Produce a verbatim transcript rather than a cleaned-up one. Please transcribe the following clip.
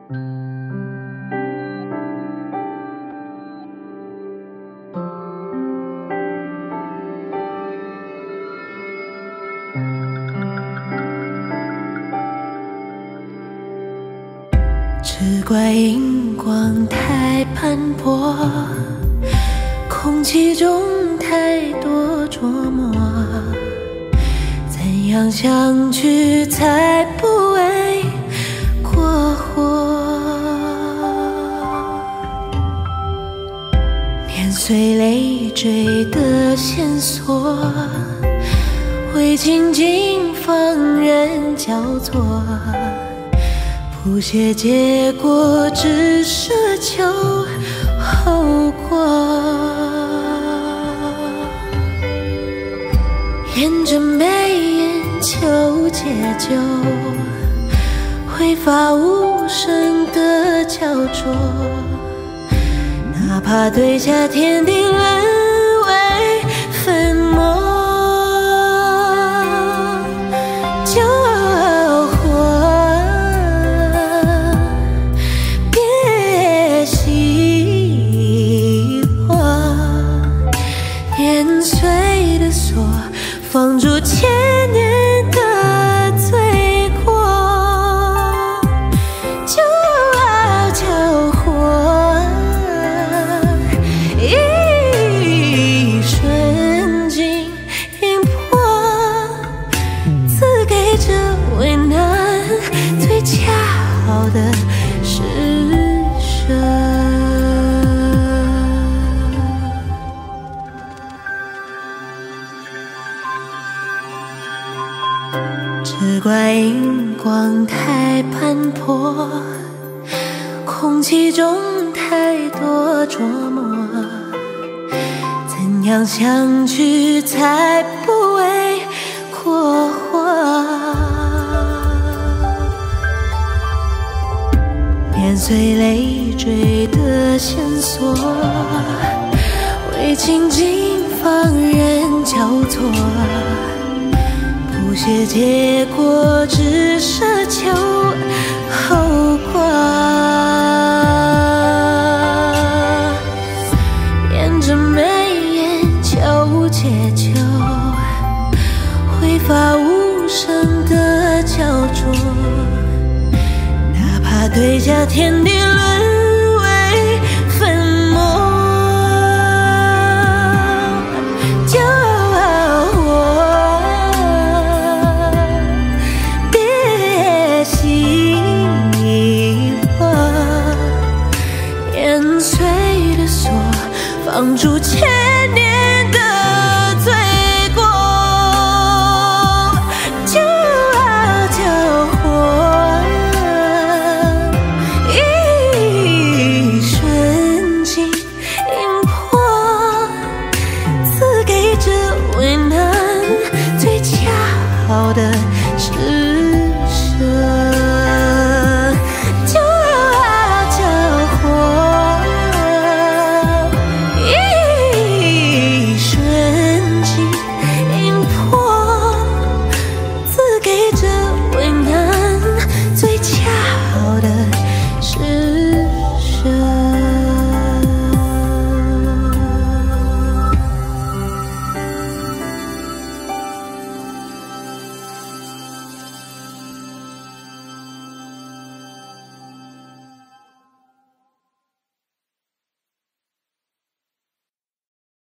只怪荧光太斑驳，空气中太多琢磨，怎样相聚才不为过火？碾碎累赘的线索，为情境放任交错，不屑结果，只奢求后果。沿着眉眼求解救，挥发无声的焦灼，哪怕对下天地沦为粉末。放逐千年的罪过，就要交火，一瞬间引破，赐给这为难最恰好的施舍。只怪荧光太斑驳，空气中太多琢磨，怎样相聚才不为过火？碾碎累赘的线索，为情境放任交错，不屑结果，只奢求后果。沿着眉眼求解救，挥发无声的焦灼，哪怕对下天地沦为粉末。放逐千年的罪过，就要交火，一瞬间引破，赐给这为难最恰好的